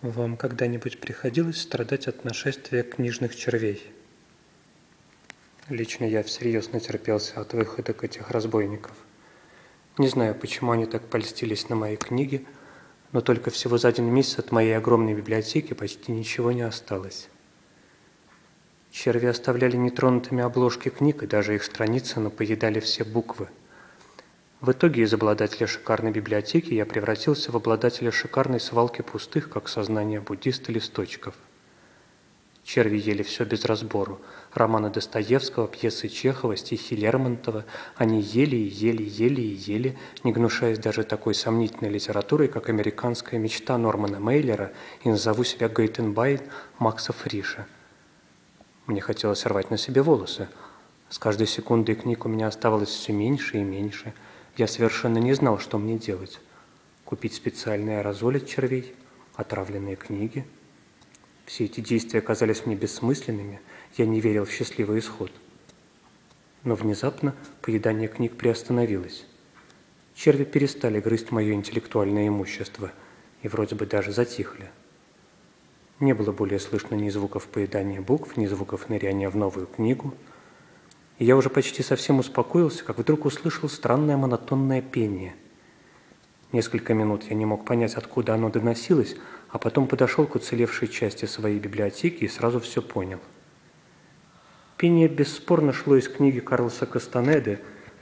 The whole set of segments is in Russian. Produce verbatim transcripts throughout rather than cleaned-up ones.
Вам когда-нибудь приходилось страдать от нашествия книжных червей? Лично я всерьез натерпелся от выходок этих разбойников. Не знаю, почему они так польстились на мои книги, но только всего за один месяц от моей огромной библиотеки почти ничего не осталось. Черви оставляли нетронутыми обложки книг и даже их страницы, но поедали все буквы. В итоге из обладателя шикарной библиотеки я превратился в обладателя шикарной свалки пустых, как сознание буддиста, листочков. Черви ели все без разбору. Романы Достоевского, пьесы Чехова, стихи Лермонтова. Они ели и ели, ели и ели, не гнушаясь даже такой сомнительной литературой, как «Американская мечта» Нормана Мейлера и «Назову себя Гейтенбайн» Макса Фриша. Мне хотелось рвать на себе волосы. С каждой секундой книг у меня оставалось все меньше и меньше. Я совершенно не знал, что мне делать. Купить специальный аэрозоль от червей, отравленные книги. Все эти действия казались мне бессмысленными, я не верил в счастливый исход. Но внезапно поедание книг приостановилось. Черви перестали грызть мое интеллектуальное имущество и вроде бы даже затихли. Не было более слышно ни звуков поедания букв, ни звуков ныряния в новую книгу. И я уже почти совсем успокоился, как вдруг услышал странное монотонное пение. Несколько минут я не мог понять, откуда оно доносилось, а потом подошел к уцелевшей части своей библиотеки и сразу все понял. Пение бесспорно шло из книги Карлоса Кастанеды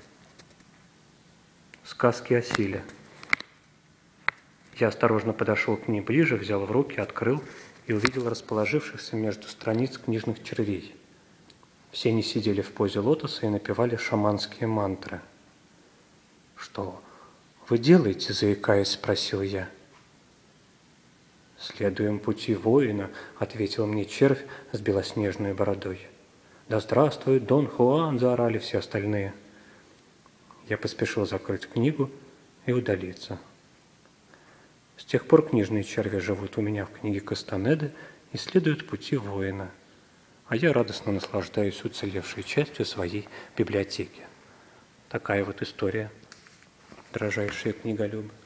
«Сказки о силе». Я осторожно подошел к ней ближе, взял в руки, открыл и увидел расположившихся между страниц книжных червей. Все они сидели в позе лотоса и напевали шаманские мантры. «Что вы делаете, заикаясь?» – спросил я. «Следуем пути воина», – ответил мне червь с белоснежной бородой. «Да здравствует Дон Хуан!» – заорали все остальные. Я поспешил закрыть книгу и удалиться. С тех пор книжные черви живут у меня в книге Кастанеды и следуют пути воина, а я радостно наслаждаюсь уцелевшей частью своей библиотеки. Такая вот история, дорожайшие книголюбы.